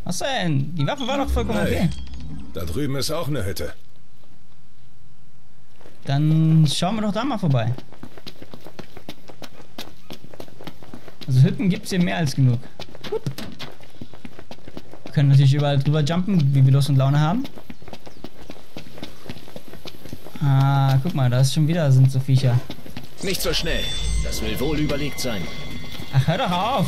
Was denn? Die Waffe war doch vollkommen Hey, okay. da drüben ist auch eine Hütte. Dann schauen wir doch da mal vorbei. Also Hütten gibt es hier mehr als genug. Gut. Wir können natürlich überall drüber jumpen, wie wir Lust und Laune haben. Ah, guck mal, da ist schon wieder sind so Viecher. Nicht so schnell. Das will wohl überlegt sein. Ach, hör doch auf!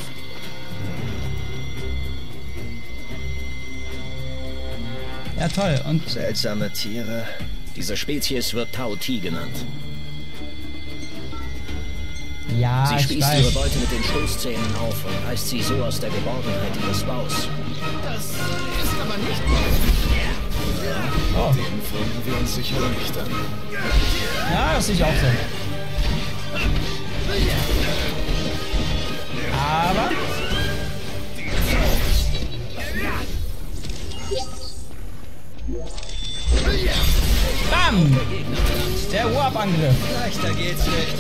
Ja, toll. Und Seltsame Tiere. Diese Spezies wird Tao-Ti genannt. ja, Sie ich spießt ihre weiß. Beute mit den Stoßzähnen auf und reißt sie so aus der Geborgenheit ihres Baus. Das ist aber nicht... Oh, Den finden wir uns sicher nicht an. ja, das sehe ich auch so. Aber... Bam! Der Warp-Angriff. Leichter geht's nicht.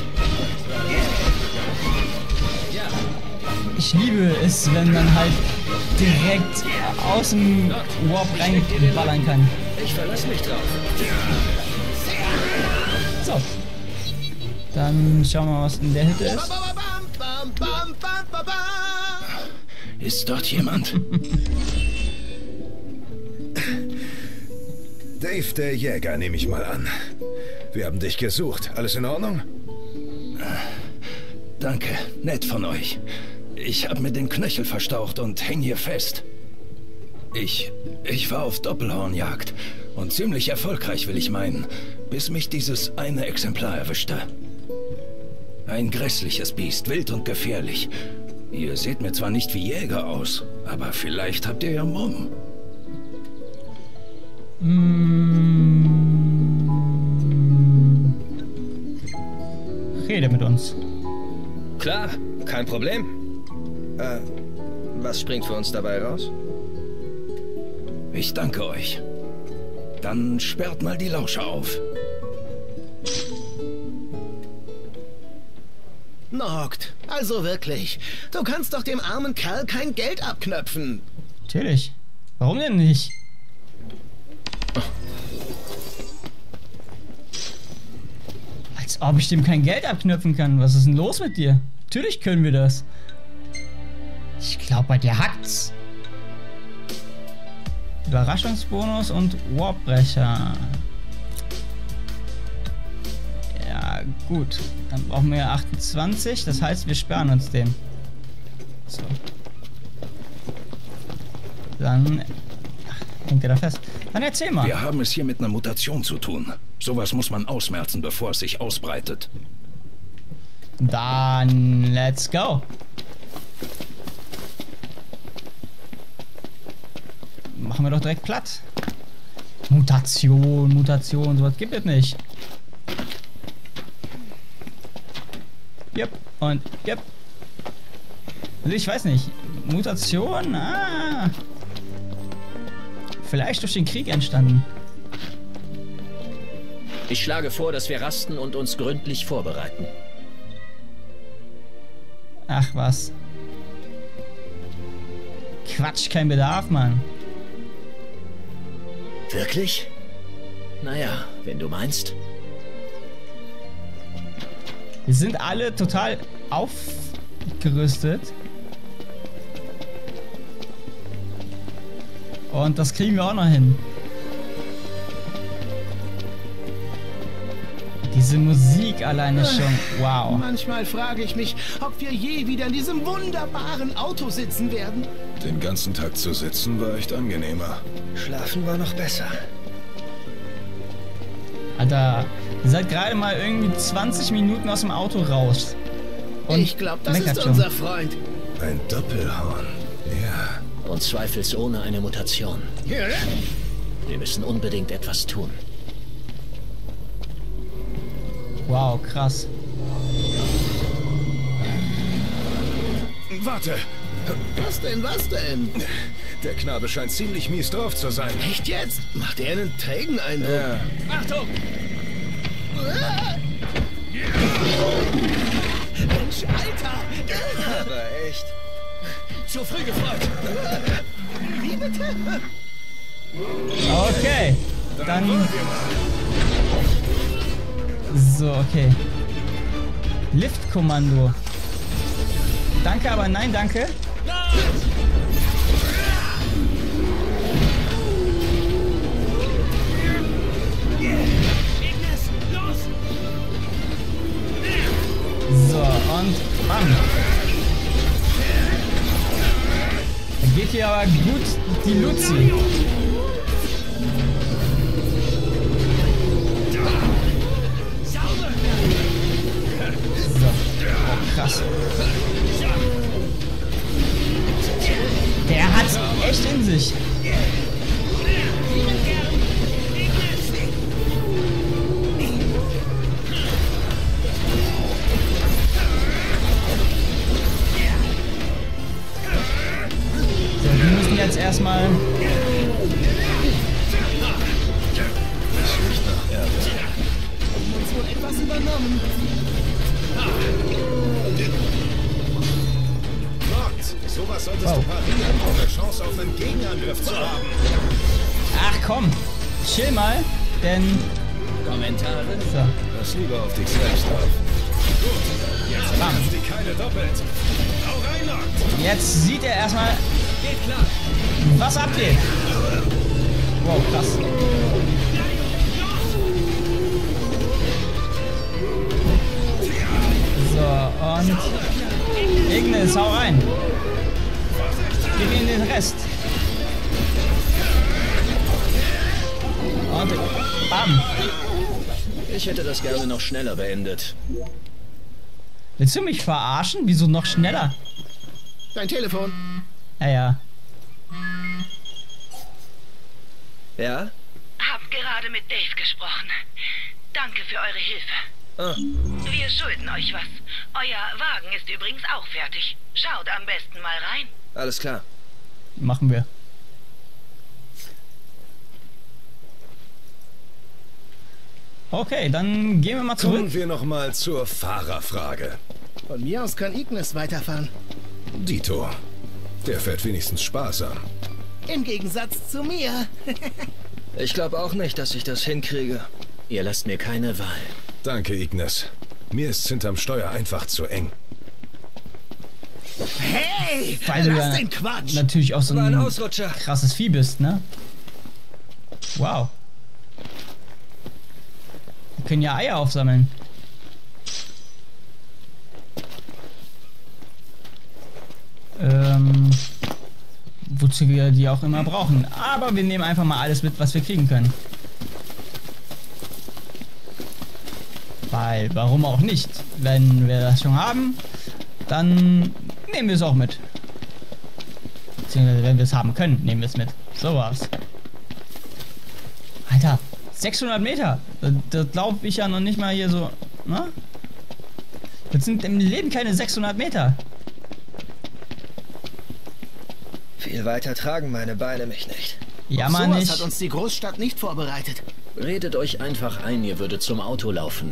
Ich liebe es, wenn man halt direkt aus dem Warp reinballern kann. Ich verlasse mich drauf. So. Dann schauen wir mal, was in der Hütte ist. Bam, bam, bam, bam, bam. Ist dort jemand? Dave, der Jäger, nehme ich mal an. Wir haben dich gesucht. Alles in Ordnung? Danke, nett von euch. Ich habe mir den Knöchel verstaucht und häng hier fest. Ich war auf Doppelhornjagd und ziemlich erfolgreich, will ich meinen, bis mich dieses eine Exemplar erwischte. Ein grässliches Biest, wild und gefährlich. Ihr seht mir zwar nicht wie Jäger aus, aber vielleicht habt ihr ja Mumm. Rede mit uns. Klar, kein Problem. Was springt für uns dabei raus? Ich danke euch. Dann sperrt mal die Lauscher auf. Noct, also wirklich. Du kannst doch dem armen Kerl kein Geld abknöpfen. Natürlich. Warum denn nicht? Als ob ich dem kein Geld abknöpfen kann. Was ist denn los mit dir? Natürlich können wir das. Ich glaube, bei dir hackt's. Überraschungsbonus und Warpbrecher. Ja, gut. Dann brauchen wir 28. Das heißt, wir sperren uns den. So. Dann hängt er da fest. Dann erzähl mal. Wir haben es hier mit einer Mutation zu tun. Sowas muss man ausmerzen, bevor es sich ausbreitet. Dann let's go. Machen wir doch direkt platt. Mutation, sowas gibt es nicht. Yep, und yep. Also ich weiß nicht. Mutation, vielleicht durch den Krieg entstanden. Ich schlage vor, dass wir rasten und uns gründlich vorbereiten. Ach was. Quatsch, kein Bedarf, Mann. Wirklich? Naja, wenn du meinst. Wir sind alle total aufgerüstet. Und das kriegen wir auch noch hin. Diese Musik alleine schon. Wow. Manchmal frage ich mich, ob wir je wieder in diesem wunderbaren Auto sitzen werden. Den ganzen Tag zu sitzen war echt angenehmer. Schlafen war noch besser. Alter, ihr seid gerade mal irgendwie 20 Minuten aus dem Auto raus. Und Ich glaube, das meckert ist schon. unser Freund. Ein Doppelhorn. Ja. Und zweifelsohne eine Mutation. Wir müssen unbedingt etwas tun. Wow, krass. Warte. Was denn, was denn? Der Knabe scheint ziemlich mies drauf zu sein. Echt jetzt? Macht er einen trägen Eindruck? Ja. Achtung! Mensch, Alter! Aber echt. Zu früh gefreut. Wie bitte? Okay. Dann... So, okay. Liftkommando. Danke, aber nein, danke. So, und bam. Da geht hier aber gut die Luzi. So. Oh, krass. Der hat's echt in sich. Wir müssen jetzt erstmal... Das riecht nach Erde. Haben uns wohl etwas übernommen. Gott, sowas solltest du parieren, um eine Chance auf einen Gegenangriff zu haben. Ach komm, chill mal, denn... Kommentare? So, Pass lieber auf dich selbst auf. Gut, jetzt bam. machen die keine doppelt. Hau rein, Noct! Jetzt sieht er erstmal, Geht klar. was abgeht. Wow, krass. So, und... Ignis, hau rein. Gib ihm den Rest. Und bam. Ich hätte das gerne noch schneller beendet. Willst du mich verarschen? Wieso noch schneller? Dein Telefon. Ja, ja. Ja? Hab gerade mit Dave gesprochen. Danke für eure Hilfe. Ah, Wir schulden euch was. Euer Wagen ist übrigens auch fertig. Schaut am besten mal rein. alles klar. Machen wir. Okay, dann gehen wir mal zurück. Kommen wir nochmal zur Fahrerfrage. Von mir aus kann Ignis weiterfahren. Dito. Der fährt wenigstens sparsam. Im Gegensatz zu mir. Ich glaube auch nicht, dass ich das hinkriege. Ihr lasst mir keine Wahl. Danke, Ignis. Mir ist's hinterm Steuer einfach zu eng. Hey, Weil du lass ja den Quatsch. natürlich auch so War ein ein Ausrutscher. krasses Vieh bist, ne? Wow. Wir können ja Eier aufsammeln. Wozu wir die auch immer brauchen. Aber wir nehmen einfach mal alles mit, was wir kriegen können. Weil, warum auch nicht? Wenn wir das schon haben, dann nehmen wir es auch mit. Beziehungsweise, wenn wir es haben können, nehmen wir es mit. So war's. Alter, 600 Meter. Das glaube ich ja noch nicht mal hier so. Ne? Das sind im Leben keine 600 Meter. Viel weiter tragen meine Beine mich nicht. Ja, Auf man sowas nicht. hat uns die Großstadt nicht vorbereitet. Redet euch einfach ein, ihr würdet zum Auto laufen.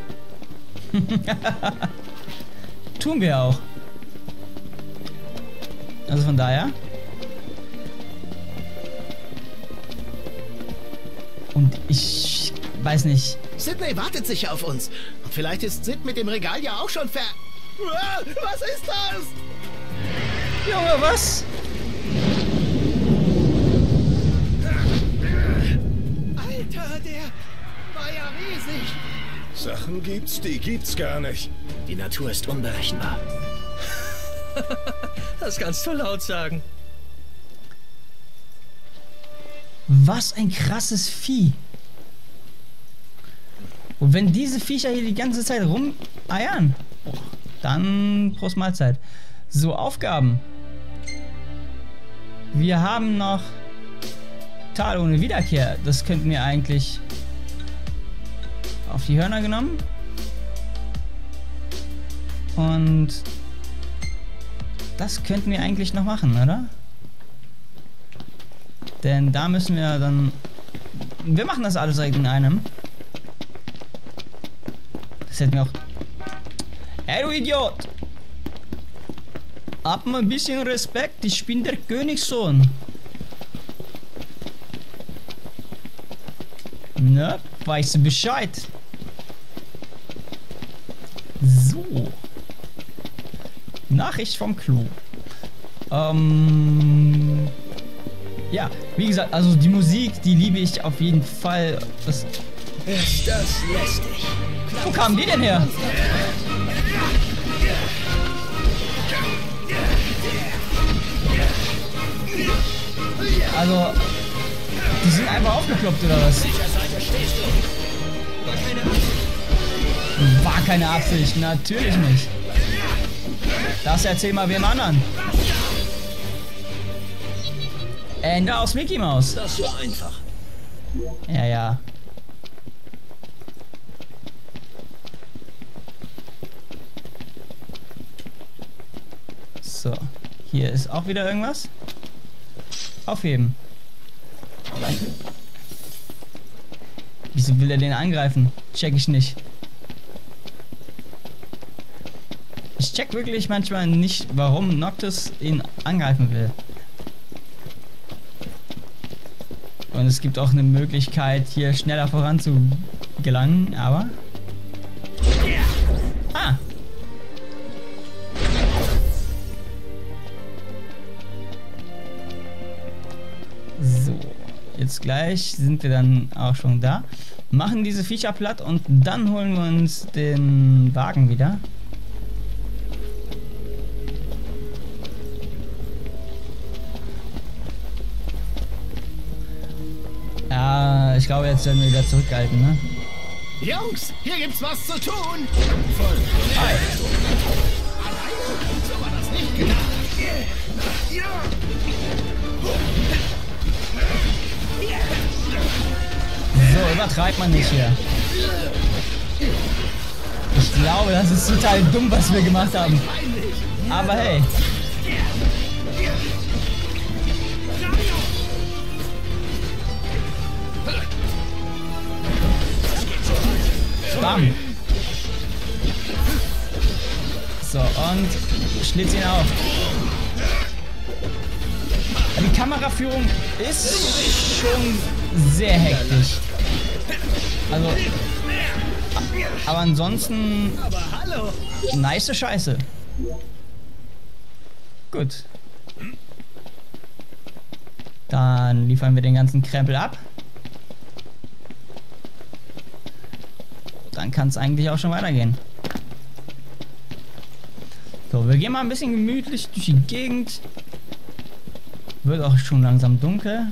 Tun wir auch. Also von daher. Und ich weiß nicht. Sydney wartet sicher auf uns. Und vielleicht ist Sid mit dem Regal ja auch schon Uah, was ist das? Junge, was? Alter, der war ja riesig. Sachen gibt's, die gibt's gar nicht. Die Natur ist unberechenbar. Das kannst du laut sagen. Was ein krasses Vieh. Und wenn diese Viecher hier die ganze Zeit rumeiern, dann Prost Mahlzeit. So, Aufgaben. Wir haben noch Tal ohne Wiederkehr. Das könnten wir eigentlich auf die Hörner genommen. Und das könnten wir eigentlich noch machen, oder? Denn da müssen wir dann... Wir machen das alles direkt in einem. Das hätten wir auch... Ey, du Idiot! Hab mal ein bisschen Respekt, ich bin der Königssohn. Ne? Weißt du Bescheid? So. Nachricht vom Klo. Ja, wie gesagt, also die Musik, die liebe ich auf jeden Fall. Ist das lästig? Wo kamen die denn her? Also, die sind einfach aufgekloppt oder was? War keine Absicht, natürlich nicht. Das erzähl mal wem anderen. Ende aus Mickey Mouse. Das war einfach. Ja, ja. So, hier ist auch wieder irgendwas. Aufheben. Wieso will er den angreifen? Check ich nicht. Ich check wirklich manchmal nicht, warum Noctis ihn angreifen will. Und es gibt auch eine Möglichkeit, hier schneller voran zu gelangen, aber... Ah! So, jetzt gleich sind wir dann auch schon da. Machen diese Viecher platt und dann holen wir uns den Wagen wieder. Ja, ich glaube, jetzt werden wir wieder zurückgehalten, ne? Jungs, hier gibt's was zu tun. Hi. Alleine? So war das nicht gedacht. So, übertreibt man nicht hier. Ich glaube, das ist total dumm, was wir gemacht haben. Aber hey. Bam. So, und schlitz ihn auf. Die Kameraführung ist schon sehr hektisch. Also, aber ansonsten nice Scheiße. Gut. Dann liefern wir den ganzen Krempel ab. Dann kann es eigentlich auch schon weitergehen. So, wir gehen mal ein bisschen gemütlich durch die Gegend. Wird auch schon langsam dunkel.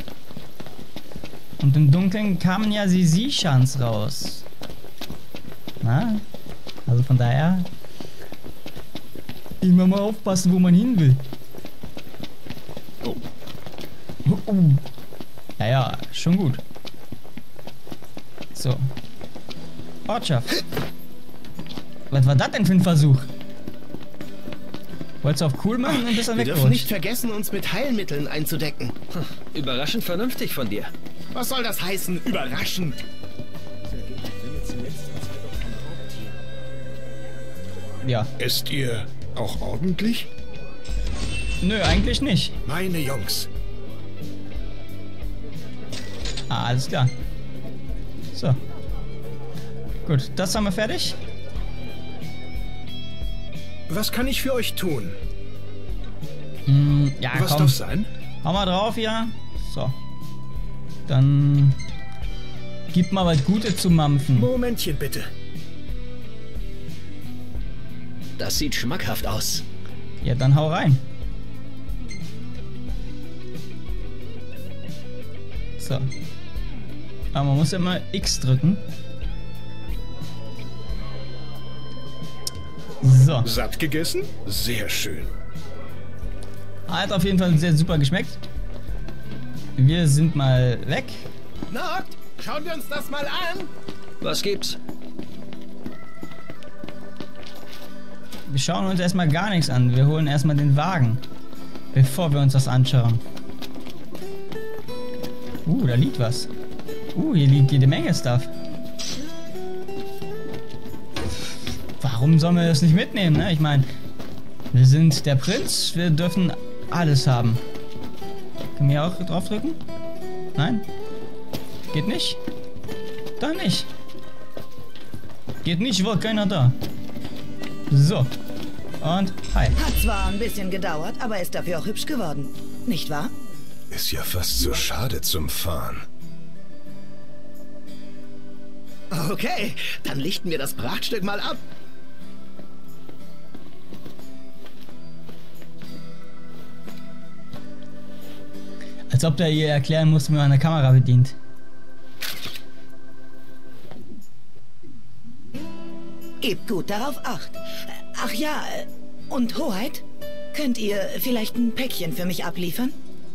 Und im Dunkeln kamen ja die Seashans raus. Na? Also von daher immer mal aufpassen, wo man hin will. Oh. Ja, ja, schon gut. So. Ortschaft. Was war das denn für ein Versuch? Wolltest du auf cool machen und bist dann Wir dürfen weggerutscht? nicht vergessen, uns mit Heilmitteln einzudecken. Überraschend vernünftig von dir. Was soll das heißen, überraschend? Ja. Ist ihr auch ordentlich? Nö, eigentlich nicht. Meine Jungs. Ah, alles klar. So. Gut, das haben wir fertig. Was kann ich für euch tun? Ja, Was komm. darf sein? Hau mal drauf hier. So. Dann gib mal was Gutes zu mampfen. Momentchen bitte. Das sieht schmackhaft aus. Ja, dann hau rein. So. Aber man muss immer X drücken. So. Satt gegessen? Sehr schön. Hat auf jeden Fall sehr super geschmeckt. Wir sind mal weg. Noct, schauen wir uns das mal an. Was gibt's? Wir schauen uns erstmal gar nichts an. Wir holen erstmal den Wagen, bevor wir uns das anschauen. Da liegt was. Hier liegt jede Menge Stuff. Warum sollen wir das nicht mitnehmen, ne? Ich meine, wir sind der Prinz, wir dürfen alles haben. Können wir hier auch draufdrücken? Nein? Geht nicht? Da nicht. Geht nicht, wohl keiner da. So. Und hi. Hat zwar ein bisschen gedauert, aber ist dafür auch hübsch geworden. Nicht wahr? Ist ja fast zu schade zum Fahren. Okay, dann lichten wir das Prachtstück mal ab. Als ob der ihr erklären muss, wie man eine Kamera bedient. Gebt gut darauf Acht. Ach ja, und Hoheit? Könnt ihr vielleicht ein Päckchen für mich abliefern?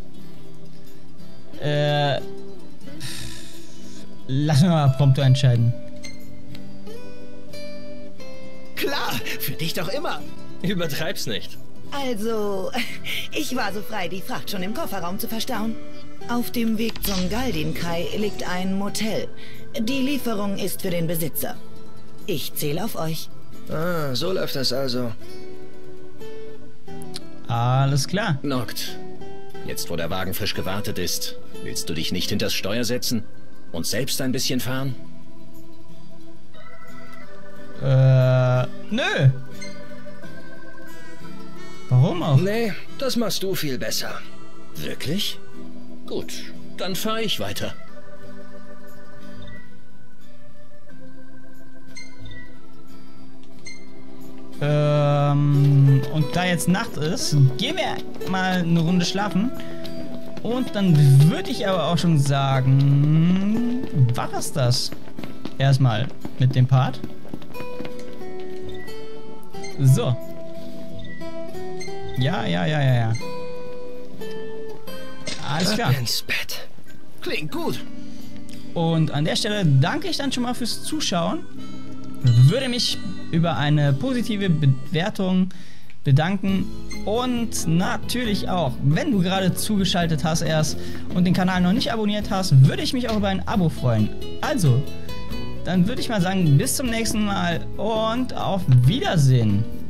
Lass mich mal prompto entscheiden. Klar, für dich doch immer. Übertreib's nicht. Also, ich war so frei, die Fracht schon im Kofferraum zu verstauen. Auf dem Weg zum Galdin-Kai liegt ein Motel. Die Lieferung ist für den Besitzer. Ich zähle auf euch. Ah, so läuft das also. Alles klar. Noct, jetzt wo der Wagen frisch gewartet ist, willst du dich nicht hinters Steuer setzen und selbst ein bisschen fahren? Nö. Warum auch? Nee, das machst du viel besser. Wirklich? Gut, dann fahre ich weiter. Und da jetzt Nacht ist, gehen wir mal eine Runde schlafen. Und dann würde ich aber auch schon sagen, war es das? Erstmal mit dem Part. So. Ja. Alles klar. Ab ins Bett. Klingt gut. Und an der Stelle danke ich dann schon mal fürs Zuschauen. Würde mich über eine positive Bewertung bedanken. Und natürlich auch, wenn du gerade zugeschaltet hast erst und den Kanal noch nicht abonniert hast, würde ich mich auch über ein Abo freuen. Also, dann würde ich mal sagen, bis zum nächsten Mal und auf Wiedersehen.